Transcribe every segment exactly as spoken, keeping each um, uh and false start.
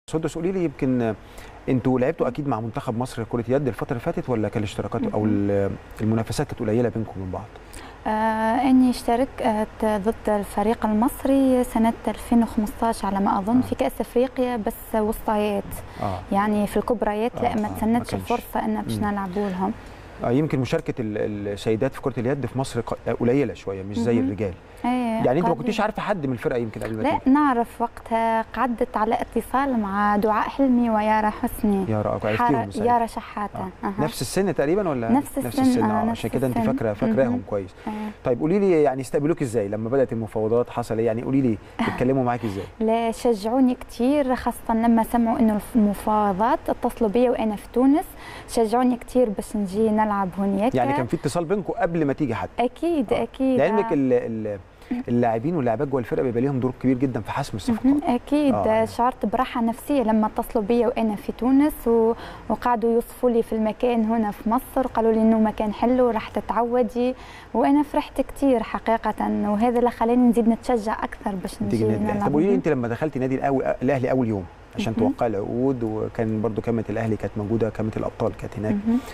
سدس قولي لي، يمكن انتوا لعبتوا اكيد مع منتخب مصر كرة يد الفترة اللي فاتت، ولا كان الاشتراكات او المنافسات كانت قليلة بينكم وبين بعض؟ آه اني اشتركت ضد الفريق المصري سنة ألفين وخمسطعش على ما اظن، آه. في كأس افريقيا بس وسطيات، آه. يعني في الكبريات آه. لا ما آه. تسنتش الفرصة ان باش نلعبوا لهم. آه يمكن مشاركة السيدات في كرة اليد في مصر قليلة شوية، مش زي الرجال. ايه يعني انت ما كنتيش عارفه حد من الفرقه يمكن قبل ما لا تيجي؟ نعرف وقتها، قعدت على اتصال مع دعاء حلمي ويارا حسني. يارا عرفتيهم؟ يارا شحاته. آه. أه. نفس السن تقريبا ولا نفس السن؟ نفس السن. آه. عشان كده انت فاكره فاكراهم كويس. أه. طيب قولي لي، يعني استقبلوك ازاي لما بدات المفاوضات؟ حصل ايه يعني؟ قولي لي اتكلموا معاكي ازاي؟ لا شجعوني كثير، خاصه لما سمعوا انه المفاوضات اتصلوا بيا وانا في تونس، شجعوني كثير باش نجي نلعب هناك. يعني كان في اتصال بينكم قبل ما تيجي حتى؟ اكيد آه. اكيد. لعلمك ال اللاعبين واللاعبات جوه الفرقه بيبقى ليهم دور كبير جدا في حسم الصفقات. اكيد. آه. شعرت براحه نفسيه لما اتصلوا بيا وانا في تونس و... وقعدوا يوصفوا لي في المكان هنا في مصر، قالوا لي انه مكان حلو راح تتعودي، وانا فرحت كثير حقيقه، وهذا اللي خلاني نزيد نتشجع اكثر باش نجي نلعب. طب قولي لي، انت لما دخلتي نادي الاهلي اول يوم عشان توقعي العقود، وكان برضو كاميرا الاهلي كانت موجوده، كاميرا الابطال كانت هناك،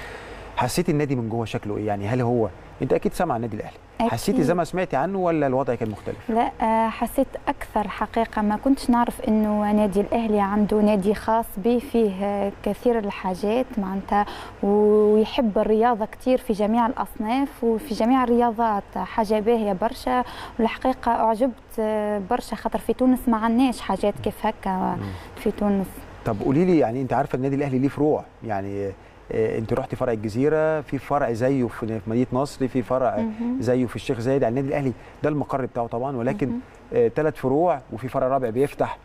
حسيتي النادي من جوه شكله ايه؟ يعني هل هو، انت اكيد سامع النادي الاهلي، حسيتي زي ما سمعتي عنه ولا الوضع كان مختلف؟ لا حسيت اكثر حقيقه، ما كنتش نعرف انه نادي الاهلي عنده نادي خاص به، فيه كثير الحاجات معناتها، ويحب الرياضه كثير في جميع الاصناف وفي جميع الرياضات، حاجه باهيه برشا، والحقيقه اعجبت برشا خاطر في تونس ما عندناش حاجات كيف هكا في تونس. طب قولي لي، يعني انت عارفه النادي الاهلي ليه فروع، يعني انت رحتي فرع الجزيره، في فرع زيه في مدينه نصر، في فرع زيه في الشيخ زايد، يعني النادي الاهلي ده المقر بتاعه طبعا، ولكن ثلاث فروع وفي فرع رابع بيفتح.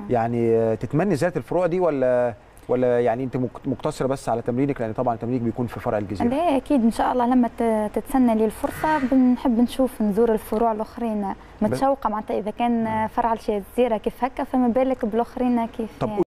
يعني تتمني زياده الفروع دي ولا ولا يعني انت مقتصره بس على تمرينك؟ لان طبعا تمرينك بيكون في فرع الجزيره. لا اكيد ان شاء الله لما تتسنى لي الفرصه بنحب نشوف نزور الفروع الاخرين، متشوقه معناتها اذا كان فرع الجزيره كيف هكا، فما بالك بالاخرين كيف. طب